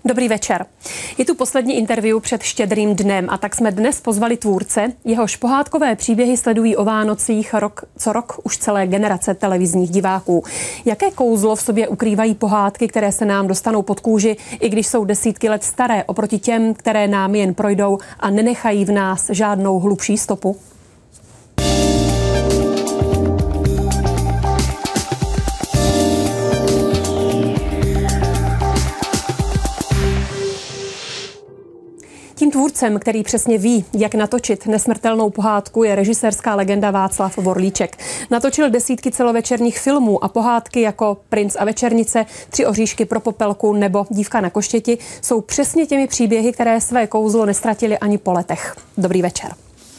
Dobrý večer. Je tu poslední interview před Štědrým dnem a tak jsme dnes pozvali tvůrce. Jehož pohádkové příběhy sledují o Vánocích co rok už celé generace televizních diváků. Jaké kouzlo v sobě ukrývají pohádky, které se nám dostanou pod kůži, i když jsou desítky let staré, oproti těm, které nám jen projdou a nenechají v nás žádnou hlubší stopu? Tím tvůrcem, který přesně ví, jak natočit nesmrtelnou pohádku, je režisérská legenda Václav Vorlíček. Natočil desítky celovečerních filmů a pohádky jako Princ a večernice, Tři oříšky pro Popelku nebo Dívka na koštěti jsou přesně těmi příběhy, které své kouzlo nestratily ani po letech. Dobrý večer.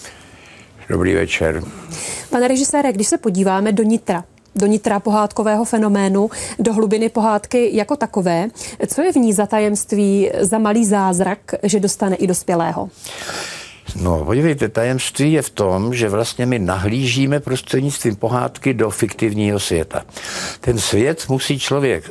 Dobrý večer. Pane režisére, když se podíváme do nitra pohádkového fenoménu, do hlubiny pohádky jako takové, co je v ní za tajemství, za malý zázrak, že dostane i dospělého? No, podívejte, tajemství je v tom, že vlastně my nahlížíme prostřednictvím pohádky do fiktivního světa. Ten svět musí člověk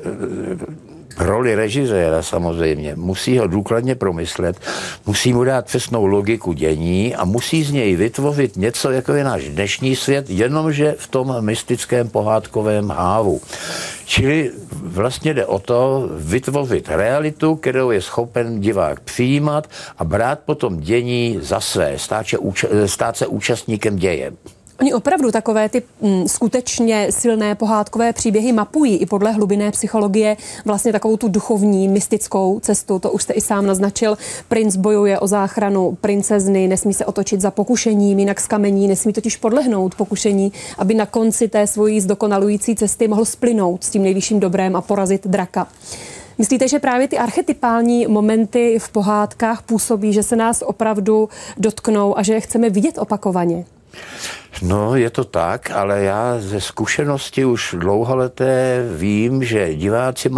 roli režiséra samozřejmě, musí ho důkladně promyslet, musí mu dát přesnou logiku dění a musí z něj vytvořit něco, jako je náš dnešní svět, jenomže v tom mystickém pohádkovém hávu. Čili vlastně jde o to vytvořit realitu, kterou je schopen divák přijímat a brát potom dění za své, stát se účastníkem děje. Oni opravdu takové ty skutečně silné pohádkové příběhy mapují i podle hlubinné psychologie vlastně takovou tu duchovní, mystickou cestu. To už jste i sám naznačil. Princ bojuje o záchranu princezny, nesmí se otočit za pokušením, jinak zkamení, nesmí totiž podlehnout pokušení, aby na konci té svojí zdokonalující cesty mohl splynout s tím nejvyšším dobrem a porazit draka. Myslíte, že právě ty archetypální momenty v pohádkách působí, že se nás opravdu dotknou a že je chceme vidět opakovaně? No, je to tak, ale já ze zkušenosti už dlouholeté vím, že diváci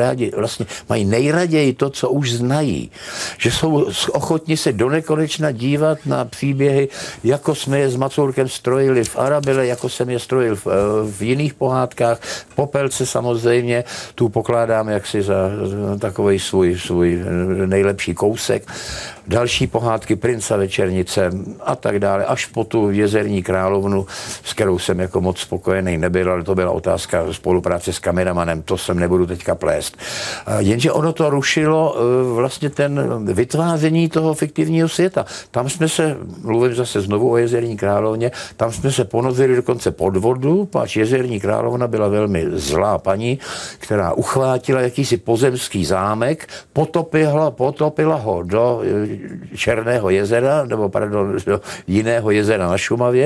mají nejraději to, co už znají. Že jsou ochotni se donekonečna dívat na příběhy, jako jsme je s Macourkem strojili v Arabile, jako jsem je strojil v jiných pohádkách. Popelce samozřejmě, tu pokládám jaksi za takovej svůj nejlepší kousek. Další pohádky, Princ a večernice a tak dále, až po tu Jezerní královnu, s kterou jsem jako moc spokojený nebyl, ale to byla otázka spolupráce s kameramanem, to jsem nebudu teďka plést. Jenže ono to rušilo vlastně ten vytváření toho fiktivního světa. Tam jsme se, mluvím zase znovu o Jezerní královně, tam jsme se ponořili dokonce pod vodu, páč Jezerní královna byla velmi zlá paní, která uchvátila jakýsi pozemský zámek, potopila ho do Černého jezera, nebo pardon, do jiného jezera na Šumavě.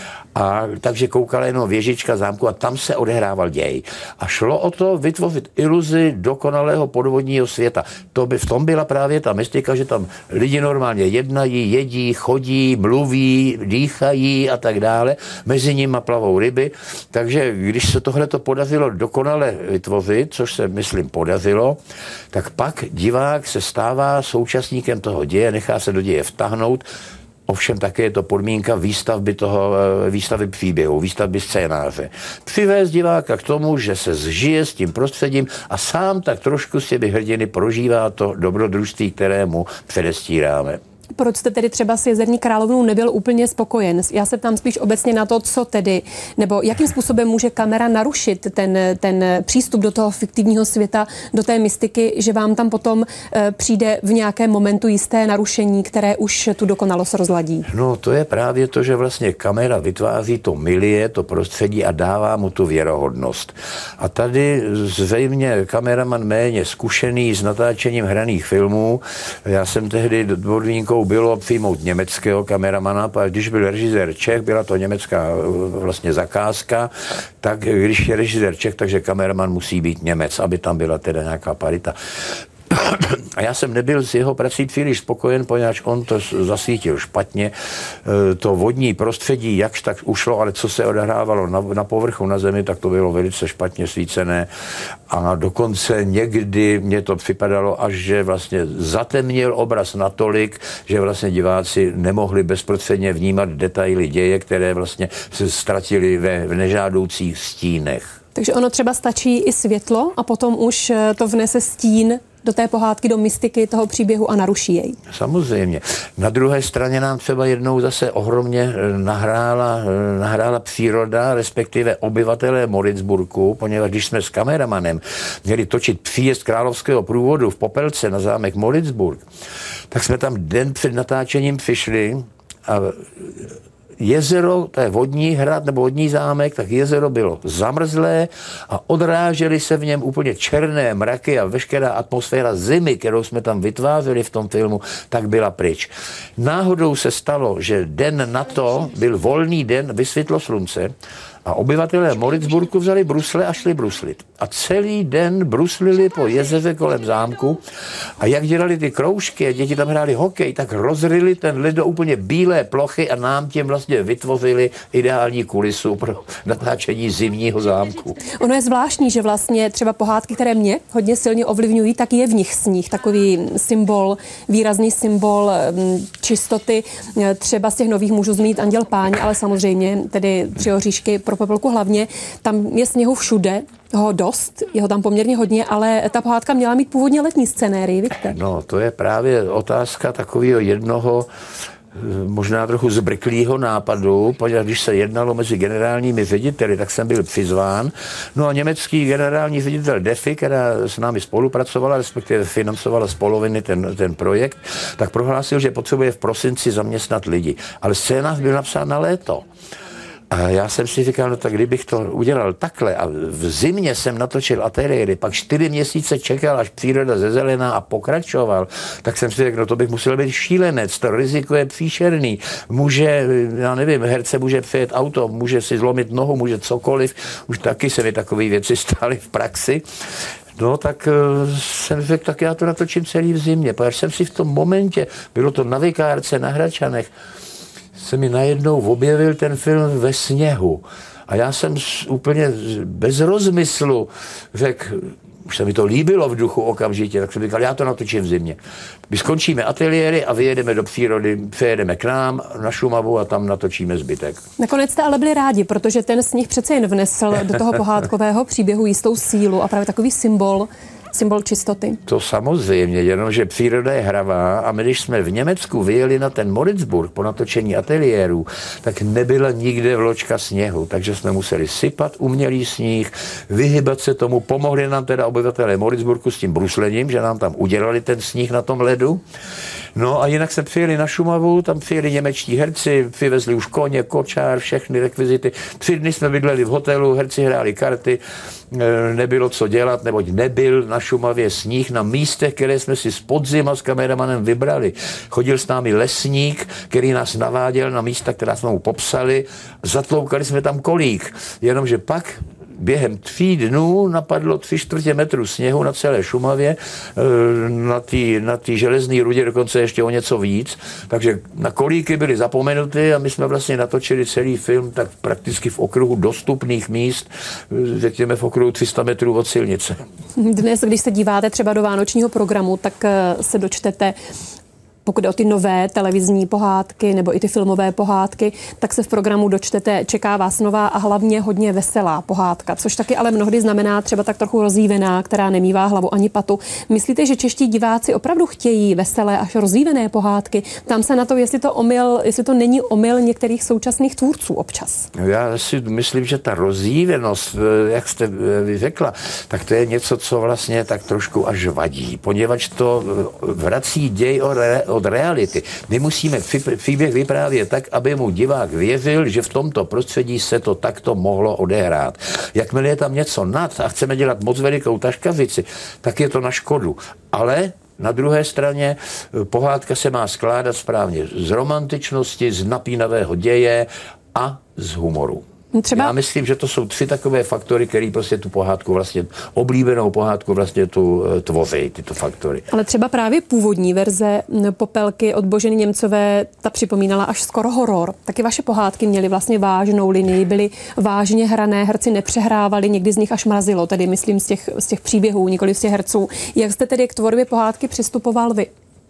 A takže koukala jenom věžička zámku a tam se odehrával děj. A šlo o to vytvořit iluzi dokonalého podvodního světa. V tom byla právě ta mystika, že tam lidi normálně jednají, jedí, chodí, mluví, dýchají a tak dále. Mezi nimi plavou ryby. Takže když se tohleto podařilo dokonale vytvořit, což se, myslím, podařilo, tak pak divák se stává současníkem toho děje, nechá se do děje vtáhnout. Ovšem také je to podmínka výstavby příběhu, výstavby scénáře. Přivést diváka k tomu, že se zžije s tím prostředím a sám tak trošku z těmi hrdiny prožívá to dobrodružství, kterému předestíráme. Proč jste tedy třeba s Jezerní královnou nebyl úplně spokojen? Já se ptám spíš obecně na to, co tedy, nebo jakým způsobem může kamera narušit ten přístup do toho fiktivního světa, do té mystiky, že vám tam potom přijde v nějakém momentu jisté narušení, které už tu dokonalost rozladí? No, to je právě to, že vlastně kamera vytváří to milie, to prostředí a dává mu tu věrohodnost. A tady zřejmě kameraman méně zkušený s natáčením hraných filmů. Já jsem tehdy podmínkou bylo přijmout německého kameramana, a když byl režisér Čech, byla to německá vlastně zakázka, tak když je režisér Čech, takže kameraman musí být Němec, aby tam byla teda nějaká parita. A já jsem nebyl s jeho prací příliš spokojen, poněvadž on to zasvítil špatně. To vodní prostředí, jakž tak ušlo, ale co se odehrávalo na povrchu, na zemi, tak to bylo velice špatně svícené. A dokonce někdy mně to připadalo, až že vlastně zatemnil obraz natolik, že vlastně diváci nemohli bezprostředně vnímat detaily děje, které vlastně se ztratily v nežádoucích stínech. Takže ono třeba stačí i světlo a potom už to vnese stín do té pohádky, do mystiky toho příběhu a naruší jej. Samozřejmě. Na druhé straně nám třeba jednou zase ohromně nahrála příroda, respektive obyvatelé Moritzburgu, poněvadž když jsme s kameramanem měli točit příjezd královského průvodu v Popelce na zámek Moritzburg, tak jsme tam den před natáčením přišli a jezero, to je vodní hrad nebo vodní zámek, tak jezero bylo zamrzlé a odrážely se v něm úplně černé mraky a veškerá atmosféra zimy, kterou jsme tam vytvářeli v tom filmu, tak byla pryč. Náhodou se stalo, že den na to byl volný den, vysvětlo slunce a obyvatelé Moritzburgu vzali brusle a šli bruslit. A celý den bruslili po jezeře kolem zámku a jak dělali ty kroužky a děti tam hráli hokej, tak rozryli ten led do úplně bílé plochy a nám tím vlastně vytvořili ideální kulisu pro natáčení zimního zámku. Ono je zvláštní, že vlastně třeba pohádky, které mě hodně silně ovlivňují, tak je v nich sníh, takový symbol, výrazný symbol čistoty. Třeba z těch nových můžu zmínit Anděl Páň, ale samozřejmě tedy Tři oříšky pro Popelku hlavně. Tam je sněhu všude, toho dost, je ho tam poměrně hodně, ale ta pohádka měla mít původně letní scenérii, vidíte? No, to je právě otázka takového jednoho možná trochu zbrklýho nápadu, protože když se jednalo mezi generálními řediteli, tak jsem byl přizván. No a německý generální ředitel Defi, která s námi spolupracovala, respektive financovala z poloviny ten projekt, tak prohlásil, že potřebuje v prosinci zaměstnat lidi. Ale scénář byl napsán na léto. A já jsem si říkal, no tak kdybych to udělal takhle a v zimě jsem natočil ateliéry, pak 4 měsíce čekal, až příroda zezelená a pokračoval, tak jsem si řekl, no to bych musel být šílenec, to riziko je příšerný. Může, já nevím, herce může přejet auto, může si zlomit nohu, může cokoliv, už taky se mi takové věci staly v praxi. No, tak jsem řekl, tak já to natočím celý v zimě, protože jsem si v tom momentě, bylo to na Vikárce, na Hradčanech, se mi najednou objevil ten film ve sněhu. A já jsem úplně bez rozmyslu řekl, už se mi to líbilo v duchu okamžitě, tak jsem říkal, já to natočím v zimě. My skončíme ateliéry a vyjedeme do přírody, přejedeme k nám na Šumavu a tam natočíme zbytek. Nakonec jste ale byli rádi, protože ten sníh přece jen vnesl do toho pohádkového příběhu jistou sílu a právě takový symbol čistoty. To samozřejmě, jenomže příroda je hravá a my, když jsme v Německu vyjeli na ten Moritzburg po natočení ateliérů, tak nebyla nikde vločka sněhu, takže jsme museli sypat umělý sníh, vyhybat se tomu, pomohli nám teda obyvatelé Moritzburgu s tím bruslením, že nám tam udělali ten sníh na tom ledu. No a jinak se přijeli na Šumavu, tam přijeli němečtí herci, přivezli už koně, kočár, všechny rekvizity. 3 dny jsme bydleli v hotelu, herci hráli karty, nebylo co dělat, neboť nebyl na Šumavě sníh na místech, které jsme si z podzima s kameramanem vybrali. Chodil s námi lesník, který nás naváděl na místa, která jsme mu popsali, zatloukali jsme tam kolík, jenomže pak během 3 dnů napadlo 3/4 metru sněhu na celé Šumavě, na té železné rudě dokonce ještě o něco víc, takže na kolíky byly zapomenuty a my jsme vlastně natočili celý film tak prakticky v okruhu dostupných míst, řekněme v okruhu 300 metrů od silnice. Dnes, když se díváte třeba do vánočního programu, tak se dočtete, pokud jde o ty nové televizní pohádky nebo i ty filmové pohádky, tak se v programu dočtete, čeká vás nová a hlavně hodně veselá pohádka, což taky ale mnohdy znamená třeba tak trochu rozjívená, která nemívá hlavu ani patu. Myslíte, že čeští diváci opravdu chtějí veselé až rozjívené pohádky? Ptám se na to, jestli to není omyl některých současných tvůrců občas. Já si myslím, že ta rozjívenost, jak jste řekla, tak to je něco, co vlastně tak trošku až vadí, poněvadž to vrací děj od reality. My musíme příběh vyprávět tak, aby mu divák věřil, že v tomto prostředí se to takto mohlo odehrát. Jakmile je tam něco nad a chceme dělat moc velikou taškavici, tak je to na škodu. Ale na druhé straně pohádka se má skládat správně z romantičnosti, z napínavého děje a z humoru. Já myslím, že to jsou 3 takové faktory, které prostě tu pohádku vlastně, oblíbenou pohádku vlastně tu tvoří, tyto faktory. Ale třeba právě původní verze Popelky od Boženy Němcové, ta připomínala až skoro horor. Taky vaše pohádky měly vlastně vážnou linii, byly vážně hrané, herci nepřehrávali, někdy z nich až mrazilo, tedy myslím z těch příběhů, nikoli z těch herců. Jak jste tedy k tvorbě pohádky přistupoval vy?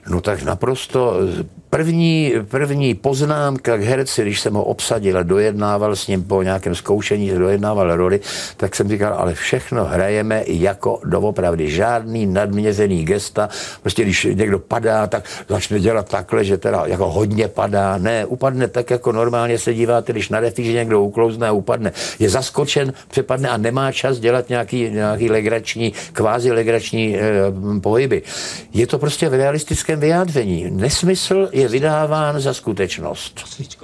No tak naprosto. První poznámka k herci, když jsem ho obsadil a dojednával s ním po nějakém zkoušení, dojednával roli, tak jsem říkal, ale všechno hrajeme jako doopravdy. Žádný nadměřený gesta. Prostě když někdo padá, tak začne dělat takhle, že teda jako hodně padá. Ne, upadne tak, jako normálně se díváte, když na refi, že někdo uklouzne a upadne. Je zaskočen, přepadne a nemá čas dělat nějaký legrační, kvázi legrační pohyby. Je to prostě v realistickém vyjádření. Nesmysl je vydáván za skutečnost.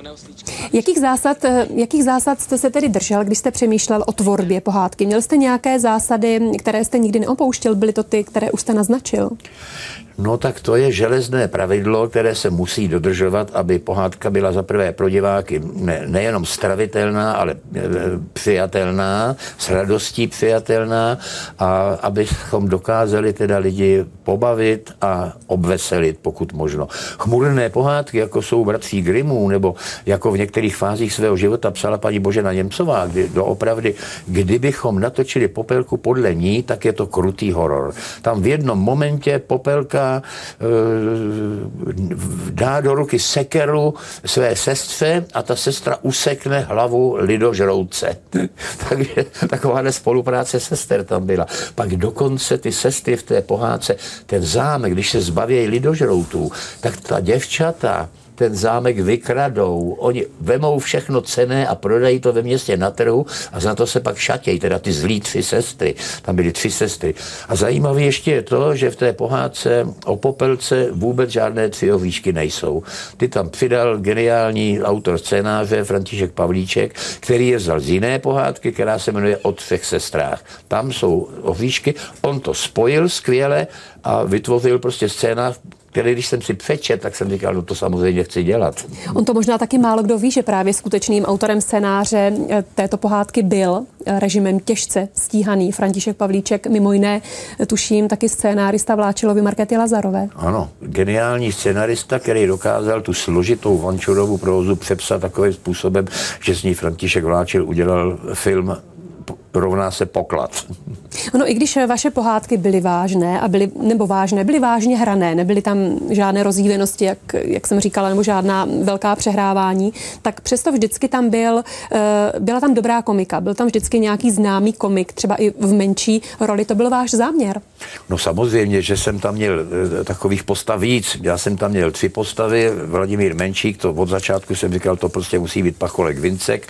Jakých zásad jste se tedy držel, když jste přemýšlel o tvorbě pohádky? Měl jste nějaké zásady, které jste nikdy neopouštěl? Byly to ty, které už jste naznačil? No tak to je železné pravidlo, které se musí dodržovat, aby pohádka byla za prvé pro diváky nejenom stravitelná, ale přijatelná, s radostí přijatelná a abychom dokázali teda lidi pobavit a obveselit, pokud možno. Chmurné pohádky, jako jsou bratří Grimmů, nebo jako v některých fázích svého života psala paní Božena Němcová, kdy doopravdy, kdybychom natočili Popelku podle ní, tak je to krutý horor. Tam v jednom momentě Popelka dá do ruky sekeru své sestře a ta sestra usekne hlavu lidožroutce. Takže taková spolupráce sester tam byla. Pak dokonce ty sestry v té pohádce, ten zámek, když se zbavějí lidožroutů, tak ta děvčata ten zámek vykradou. Oni vemou všechno cenné a prodají to ve městě na trhu a za to se pak šatějí, teda ty zlý 3 sestry. Tam byly 3 sestry. A zajímavé ještě je to, že v té pohádce o Popelce vůbec žádné 3 oříšky nejsou. Ty tam přidal geniální autor scénáře František Pavlíček, který je vzal z jiné pohádky, která se jmenuje O 3 sestrách. Tam jsou oříšky, on to spojil skvěle a vytvořil prostě scénář, který, když jsem si přečet, tak jsem říkal, no to samozřejmě chci dělat. On to možná taky málo kdo ví, že právě skutečným autorem scénáře této pohádky byl režimem těžce stíhaný František Pavlíček, mimo jiné tuším taky scénárista Vláčilovy Markéty Lazarové. Ano, geniální scénárista, který dokázal tu složitou Vančurovu prózu přepsat takovým způsobem, že z ní František Vláčil udělal film rovná se Poklad. No i když vaše pohádky byly vážné a byly vážně hrané, nebyly tam žádné rozdílenosti, jak jsem říkala, nebo žádná velká přehrávání, tak přesto vždycky tam byla tam dobrá komika, byl tam vždycky nějaký známý komik, třeba i v menší roli, to byl váš záměr? No samozřejmě, že jsem tam měl takových postav víc. Já jsem tam měl 3 postavy, Vladimír Menšík, to od začátku jsem říkal, to prostě musí být Pacholek Vincek,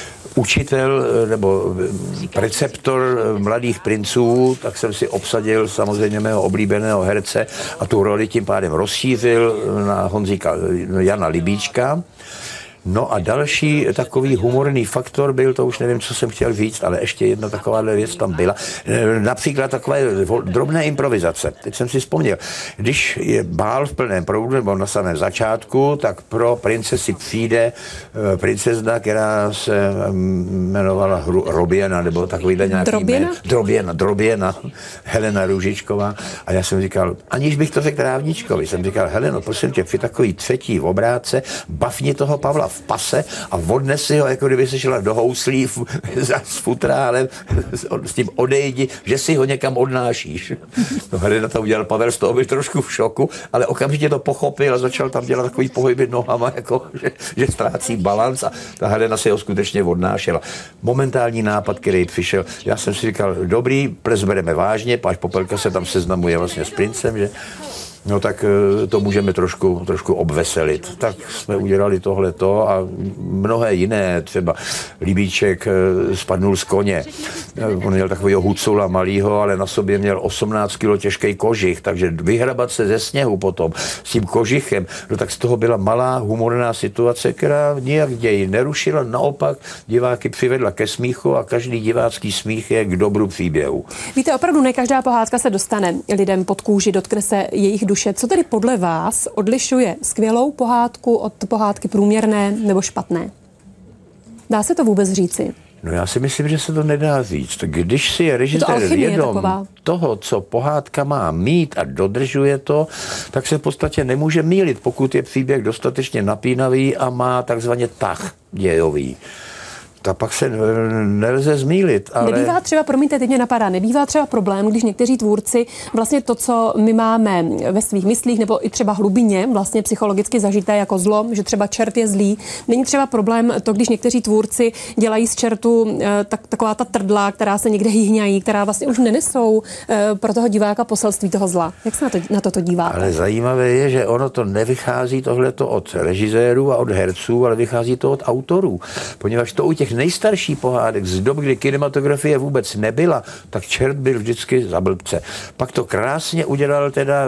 učitel nebo preceptor Mladých princů, tak jsem si obsadil samozřejmě mého oblíbeného herce a tu roli tím pádem rozšířil na Honzíka Jana Libíčka. No a další takový humorný faktor byl, to už nevím, co jsem chtěl říct, ale ještě jedna takováhle věc tam byla. Například takové drobné improvizace. Teď jsem si vzpomněl, když je bál v plném proudu nebo na samém začátku, tak pro princesi přijde princezna, která se jmenovala Roběna, nebo takovýhle nějaký Droběna, Helena Růžičková. A já jsem říkal, aniž bych to řekl Trávničkovi, jsem říkal, Heleno, prosím tě, při takový 3. obrátce bavni toho Pavla v pase a odnes si ho, jako kdyby se šla do houslí s futrálem, s tím odejdi, že si ho někam odnášíš. No Helena to udělal, Pavel z toho byl trošku v šoku, ale okamžitě to pochopil a začal tam dělat takový pohyby nohama, jako, že ztrácí balans a ta Helena si ho skutečně odnášela. Momentální nápad, který přišel, já jsem si říkal, dobrý, ples bereme vážně, páč Popelka se tam seznamuje vlastně s princem, že no tak to můžeme trošku obveselit. Tak jsme udělali tohleto a mnohé jiné, třeba Libíček spadnul z koně. On měl takovýho hucula malýho, ale na sobě měl 18 kg těžký kožich, takže vyhrabat se ze sněhu potom s tím kožichem, no tak z toho byla malá humorná situace, která nijak děj nerušila, naopak diváky přivedla ke smíchu a každý divácký smích je k dobru příběhu. Víte, opravdu ne každá pohádka se dostane lidem pod kůži, dotkne se jejich duše. Co tedy podle vás odlišuje skvělou pohádku od pohádky průměrné nebo špatné? Dá se to vůbec říci? No já si myslím, že se to nedá říct. Když si je režisér vědom toho, co pohádka má mít a dodržuje to, tak se v podstatě nemůže mýlit, pokud je příběh dostatečně napínavý a má takzvaně tah dějový. A pak se nelze zmýlit. Ale... Nebývá třeba, promiňte, teď mě napadá, nebývá třeba problém, když někteří tvůrci vlastně to, co my máme ve svých myslích, nebo i třeba hlubině vlastně psychologicky zažité jako zlo, že třeba čert je zlý. Není třeba problém to, když někteří tvůrci dělají z čertu taková ta trdla, která se někde hýhňají, která vlastně už nenesou pro toho diváka poselství toho zla. Jak se na toto díváte? Ale zajímavé je, že ono to nevychází tohleto od režisérů a od herců, ale vychází to od autorů. Poněvadž to u těch nejstarších pohádek z dob, kdy kinematografie vůbec nebyla, tak čert byl vždycky za blbce. Pak to krásně udělal teda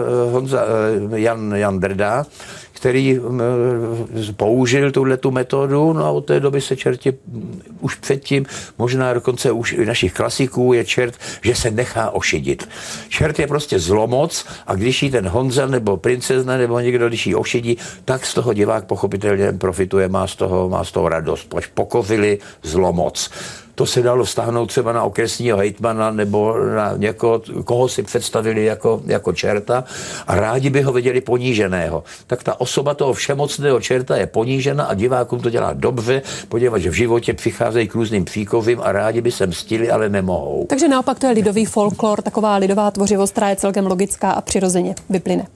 Jan Drda, který použil tuhletu metodu, no a od té doby se čerti už předtím, možná dokonce už i našich klasiků je čert, že se nechá ošidit. Čert je prostě zlomoc a když jí ten Honza nebo princezna nebo někdo, když jí ošidí, tak z toho divák pochopitelně profituje, má z toho radost, protože pokořili zlomoc. To se dalo vztáhnout třeba na okresního hejtmana nebo na někoho, koho si představili jako čerta a rádi by ho viděli poníženého. Tak ta osoba toho všemocného čerta je ponížena a divákům to dělá dobře, podívat, že v životě přicházejí k různým příkovím a rádi by se mstili, ale nemohou. Takže naopak to je lidový folklor, taková lidová tvořivost, která je celkem logická a přirozeně vyplyne.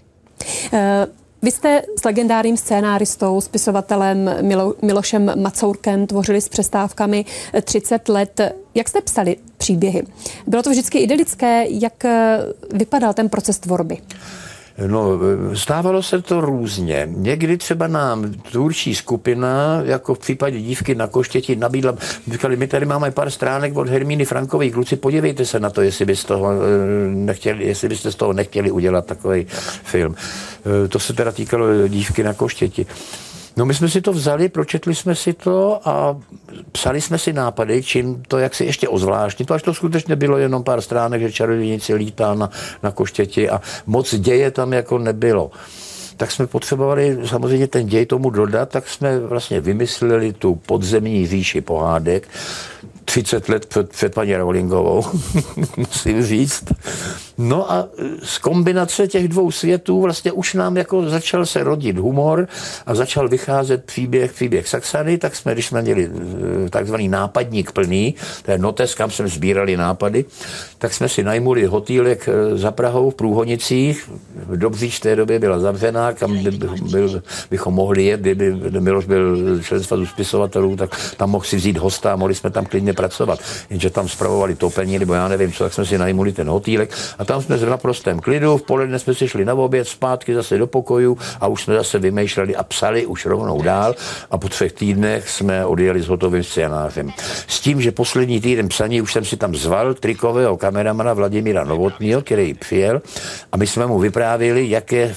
Vy jste s legendárním scénáristou, spisovatelem Milošem Macourkem tvořili s přestávkami 30 let. Jak jste psali příběhy? Bylo to vždycky idylické? Jak vypadal ten proces tvorby? No, stávalo se to různě. Někdy třeba nám tvůrčí skupina, jako v případě Dívky na koštěti, nabídla, říkali, my tady máme pár stránek od Hermíny Frankové, kluci, podívejte se na to, jestli byste z toho nechtěli udělat takový film. To se teda týkalo Dívky na koštěti. No my jsme si to vzali, pročetli jsme si to a psali jsme si nápady, čím to jaksi ještě ozvláštnit. Až to skutečně bylo jenom pár stránek, že čarodějnice lítá na koštěti a moc děje tam jako nebylo. Tak jsme potřebovali samozřejmě ten děj tomu dodat, tak jsme vlastně vymysleli tu podzemní říši pohádek, 30 let před paní Rowlingovou, musím říct. No a z kombinace těch dvou světů vlastně už nám jako začal se rodit humor a začal vycházet příběh Saxany, tak jsme, když jsme měli takzvaný nápadník plný, to je notes, kam jsme sbírali nápady, tak jsme si najmuli hotýlek za Prahou v Průhonicích. Dobříč v té době byla zavřená, kam bychom mohli jet, kdyby Miloš byl člen svazu spisovatelů, tak tam mohl si vzít hosta a mohli jsme tam klidně pracovat. Jenže tam spravovali topení, nebo já nevím co, tak jsme si najmuli ten hotýlek a tam jsme v naprostém klidu, v poledne jsme si šli na oběd, zpátky zase do pokoju a už jsme zase vymýšleli a psali už rovnou dál a po 3 týdnech jsme odjeli s hotovým scénářem. S tím, že poslední týden psaní už jsem si tam zval trikového kameramana Vladimíra Novotného, který přijel a my jsme mu vyprávěli,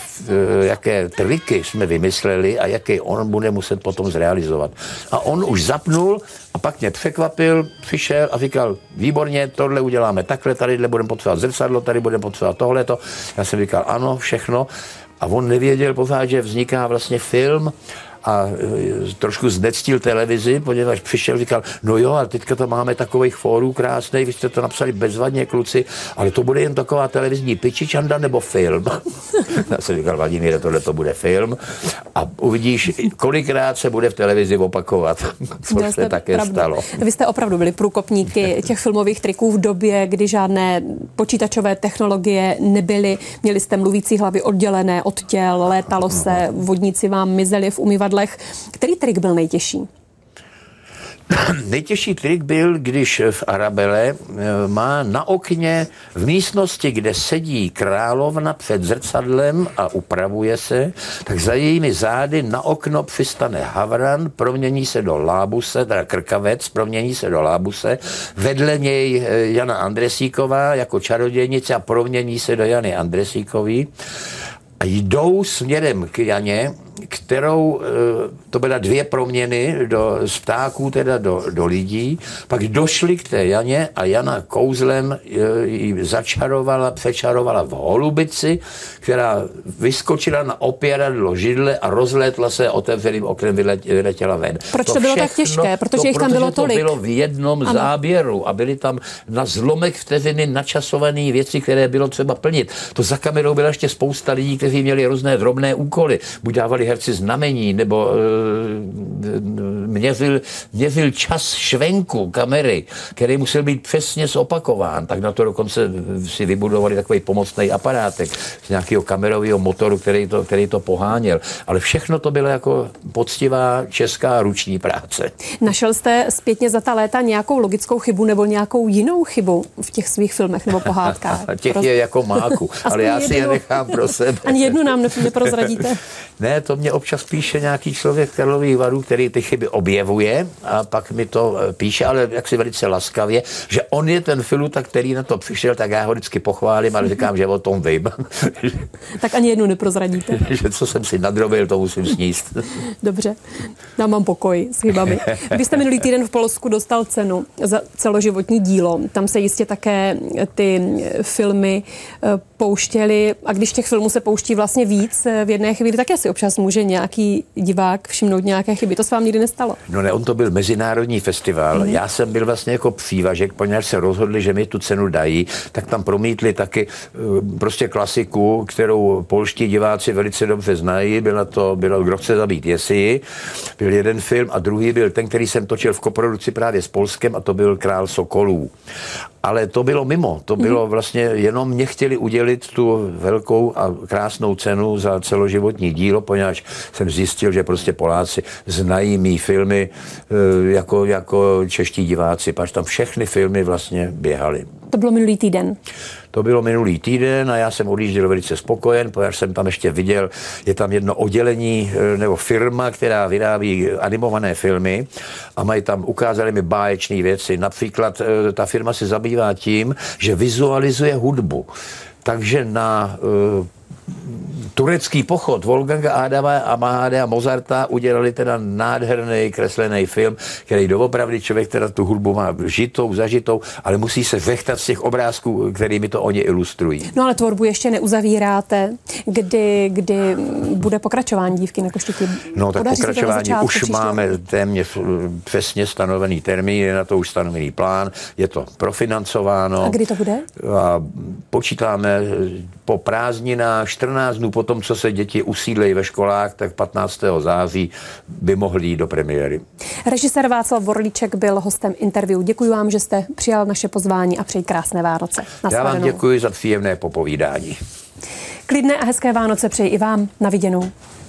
jaké triky jsme vymysleli a jaký on bude muset potom zrealizovat. A on už zapnul a pak mě překvapil, přišel a říkal, výborně, tohle uděláme takhle, tady budeme potřebovat zrcadlo, tady budeme potřebovat tohleto. Já jsem říkal, ano, všechno. A on nevěděl pořád, že vzniká vlastně film a trošku znectil televizi, poněvadž přišel, říkal, no jo, ale teďka to máme takových fórů krásnej, vy jste to napsali bezvadně, kluci, ale to bude jen taková televizní pičičanda nebo film. Já jsem říkal, Vladimíre, tohle to bude film a uvidíš, kolikrát se bude v televizi opakovat, což se také stalo. Vy jste opravdu byli průkopníky těch filmových triků v době, kdy žádné počítačové technologie nebyly, měli jste mluvící hlavy oddělené od těl, létalo se, vodníci vám mizeli v umyvadlech. Který trik byl nejtěžší? Nejtěžší trik byl, když v Arabele má na okně v místnosti, kde sedí královna před zrcadlem a upravuje se, tak za jejími zády na okno přistane havran, promění se do lábuse, teda krkavec, promění se do lábuse, vedle něj Jana Andresíková jako čarodějnice a promění se do Jany Andresíkový a jdou směrem k Janě, kterou, to byla 2 proměny z ptáků teda do lidí, pak došli k té Janě a Jana kouzlem ji přečarovala v holubici, která vyskočila na opěradlo židle a rozlétla se otevřeným oknem, vyletěla ven. Proč to bylo tak těžké? Protože jich tam bylo tolik. To bylo v jednom záběru a byly tam na zlomek vteřiny načasované věci, které bylo třeba plnit. To za kamerou byla ještě spousta lidí, kteří měli různé drobné úkoly. Buď dávali herci znamení, nebo měřil čas švenku kamery, který musel být přesně zopakován, tak na to dokonce si vybudovali takový pomocný aparátek z nějakého kamerového motoru, který to poháněl. Ale všechno to bylo jako poctivá česká ruční práce. Našel jste zpětně za ta léta nějakou logickou chybu nebo nějakou jinou chybu v těch svých filmech nebo pohádkách? Těch je jako máku, ale já si je nechám pro sebe. Ani jednu nám neprozradíte? Ne, to mě občas píše nějaký člověk Karlových Varů, který ty chyby objevuje a pak mi to píše, ale jaksi velice laskavě, že on je ten filuta, který na to přišel, tak já ho vždycky pochválím, ale říkám, že o tom vím. Tak ani jednu neprozradíte. Že co jsem si nadrobil, to musím sníst. Dobře, já mám pokoj s chybami. Vy jste minulý týden v Polsku dostal cenu za celoživotní dílo. Tam se jistě také ty filmy pouštěly a když těch filmů se pouští vlastně víc v jedné chvíli, také si občas může nějaký divák všimnout nějaké chyby. To se vám nikdy nestalo? No ne, on to byl mezinárodní festival. Já jsem byl vlastně jako přívažek, poněvadž se rozhodli, že mi tu cenu dají, tak tam promítli taky prostě klasiku, kterou polští diváci velice dobře znají. Bylo Kdo chce zabít Jesii. Byl jeden film a druhý byl ten, který jsem točil v koprodukci právě s Polskem a to byl Král sokolů. Ale to bylo mimo, to bylo vlastně, jenom mě chtěli udělit tu velkou a krásnou cenu za celoživotní dílo, poněvadž jsem zjistil, že prostě Poláci znají mý filmy jako čeští diváci, pač tam všechny filmy vlastně běhaly. To bylo minulý týden. To bylo minulý týden a já jsem odjížděl velice spokojen, protože jsem tam ještě viděl, je tam jedno oddělení nebo firma, která vyrábí animované filmy a ukázali mi báječné věci. Například ta firma se zabývá tím, že vizualizuje hudbu. Takže na turecký pochod Wolfganga Amadea Mozarta udělali teda nádherný kreslený film, který doopravdy člověk teda tu hudbu má zažitou, ale musí se vechtat z těch obrázků, kterými to oni ilustrují. No ale tvorbu ještě neuzavíráte, kdy bude pokračování Dívky na koštěti? No tak pokračování už máme téměř přesně stanovený termín, je na to už stanovený plán, je to profinancováno. A kdy to bude? A počítáme po prázdninách 14 dnů po tom, co se děti usídlejí ve školách, tak 15. září by mohli jít do premiéry. Režisér Václav Vorlíček byl hostem interview. Děkuji vám, že jste přijal naše pozvání a přeji krásné Vánoce. Já vám děkuji za příjemné popovídání. Klidné a hezké Vánoce přeji i vám. Na viděnou.